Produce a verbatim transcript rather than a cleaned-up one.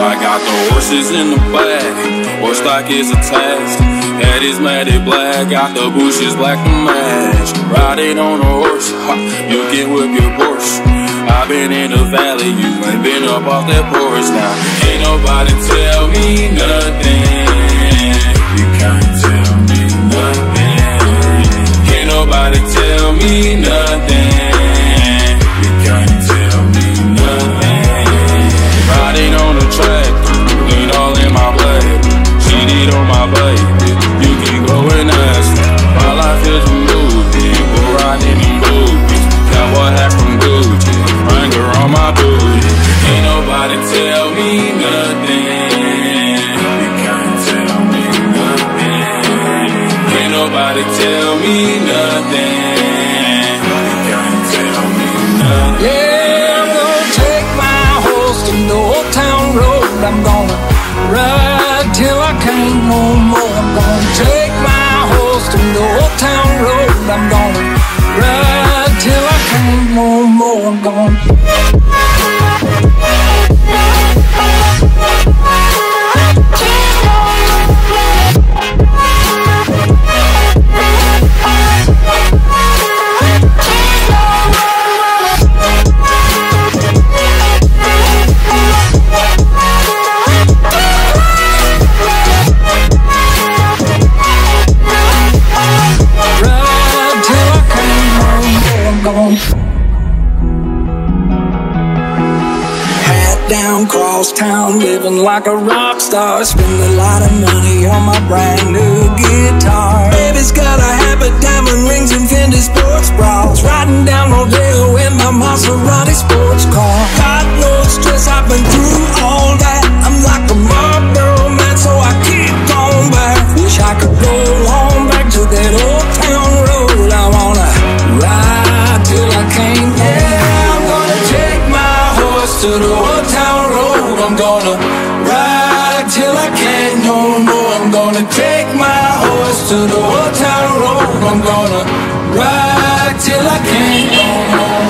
I got the horses in the back, horse stock is attached. Head is matted black, got the bushes black to match. Riding on a horse, ha, you can whip your Porsche. I've been in the valley, you ain't been up off that porch. Now, ain't nobody tell me nothing. You can't tell me nothing. Can't nobody tell me nothing. You can't tell me nothing. Riding on the track, lean all in my blood. Cheated on my baby, you can go and ask. My life is a movie, we're riding in movies. Cowboy hat from Gucci, Wrangler on my booty. Ain't nobody tell me nothing. You can't tell me nothing. Ain't nobody tell me nothing. You can't tell me nothing. Yeah, I'm gonna take my horse to the old town road. I'm gonna ride till I can't no more. I'm gonna take my horse to the old town road. I'm gonna ride till I can't no more. I'm gonna down cross town, living like a rock star. Spend a lot of money on my brand new guitar. Baby's got a habit, diamond rings and Fendi sports bras. Riding down Rodeo in my Maserati sports car. Got no stress, I've been through all that. I'm like a Marlboro man, so I keep going back. Wish I could go on back to that old town road. I wanna ride till I can't. Yeah, I'm gonna take my horse to the old town road. I'm gonna ride till I can't no more. I'm gonna take my horse to the old town road. I'm gonna ride till I can't no more.